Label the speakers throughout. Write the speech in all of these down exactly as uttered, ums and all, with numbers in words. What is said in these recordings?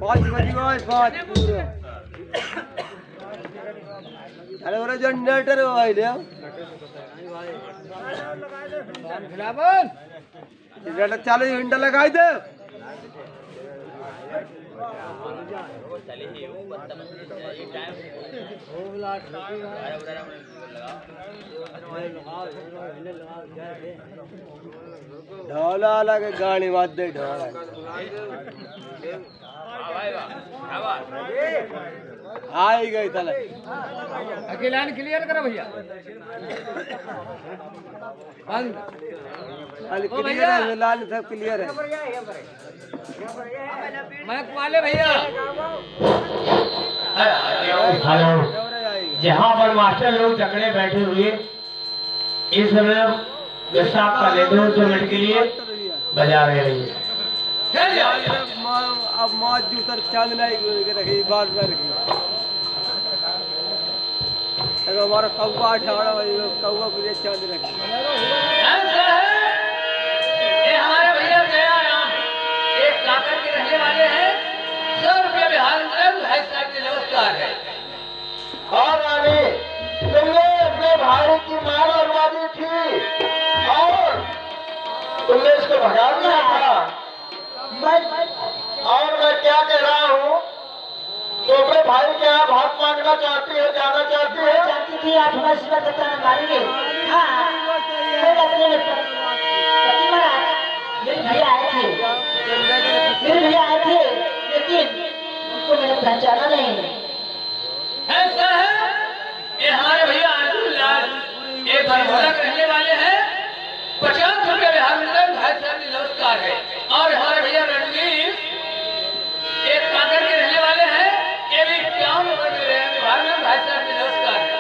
Speaker 1: पाँच बजी गए पाँच पूरे अरे वो जनरेटर भाई ले खिलावन जनरेटर चालू घंटा लगाई दे ढोला लगे गाड़ी बात दे ढोला आई गई तले
Speaker 2: अकेला क्लियर करो भैया बंद
Speaker 1: क्लियर है लाल सब क्लियर है
Speaker 2: मैं वाले भैया
Speaker 3: हेलो जहाँ पर मास्टर लोग जकड़े बैठे हुए इस समय विश्राम कर ले दो दो मिनट के लिए बजा रहे हैं
Speaker 1: अब मौज जूतर चांद नहीं रखी बार बार रखी अगर हमारा कौवा अठाड़ा कौवा को चांद रखी
Speaker 2: ये हमारे भैया गया राम एक काकर के रहने वाले हैं सौ रुपये बिहार में भाई साहब की नमस्कार है
Speaker 3: और आगे तुमने अपने भाई की मार बर्बादी थी और तुमने इसको भगा दिया था मैं और मैं क्या कह रहा हूँ तो अपने भाई के यहाँ भाग मांगना चाहती है जाना चाहती है
Speaker 4: चाहती थी आप हमारे सिवा देता मारेंगे हाँ मेरे भैया आए थे मेरे भैया आए थे लेकिन उनको मैंने पहचाना नहीं
Speaker 2: ऐसा है ये हमारे भैया लाल एक भरभरा रहने वाले हैं पचास रुपये बिहार में भाई साहब की नमस्कार है और हमारे भैया रणवीर एक काकर के रहने वाले हैं ये भी क्या नंबर में रहे हैं बिहार में भाई साहब की नमस्कार है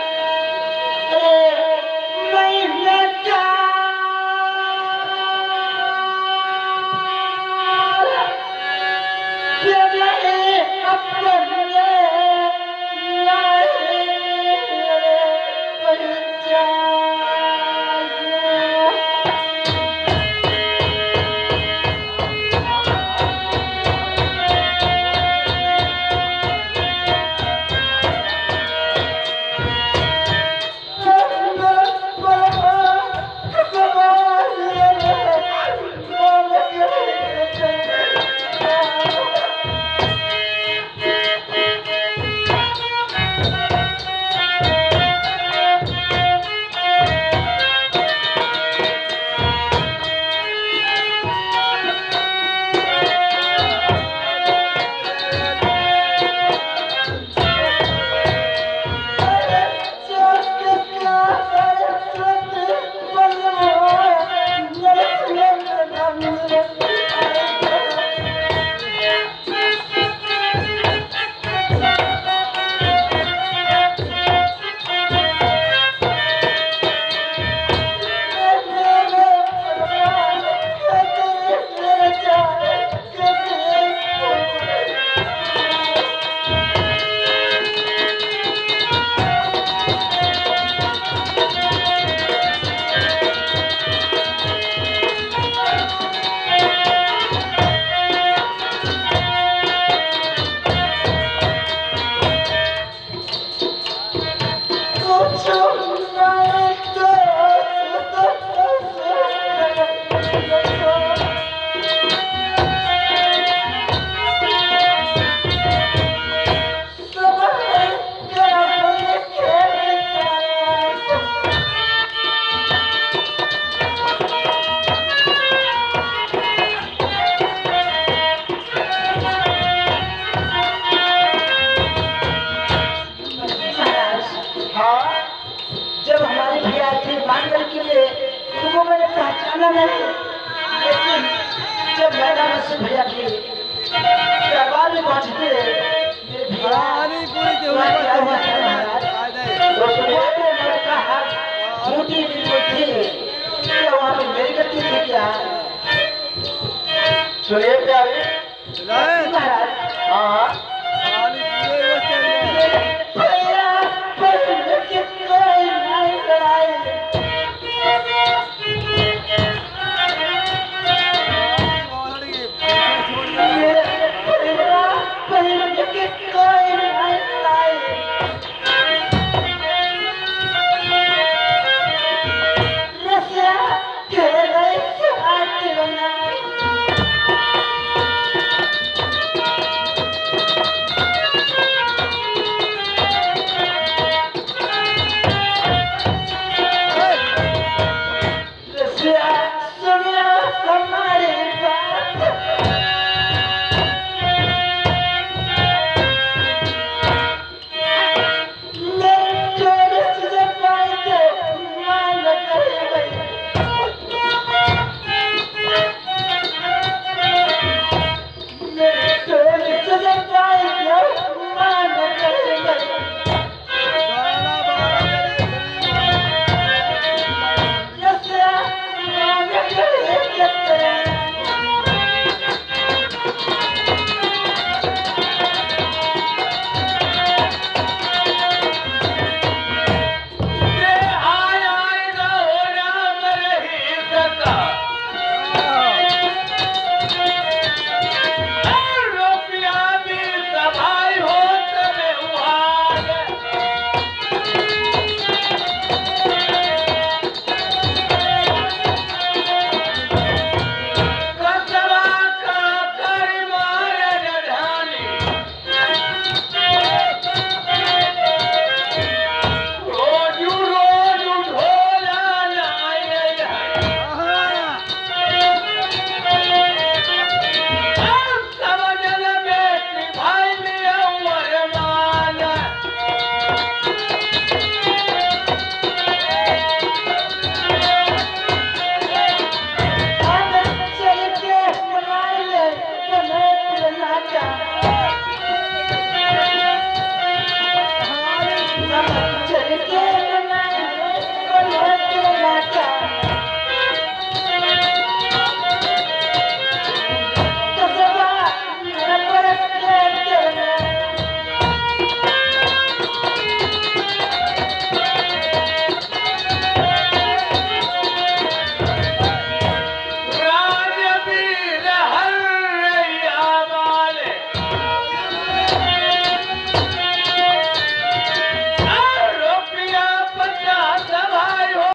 Speaker 4: पहचाना नहीं लेकिन जब मैंने मुझसे भैया की दरबार में पहुंचते मेरी गलती थी क्या
Speaker 3: सुनिए प्यारे
Speaker 4: महाराज
Speaker 1: हाँ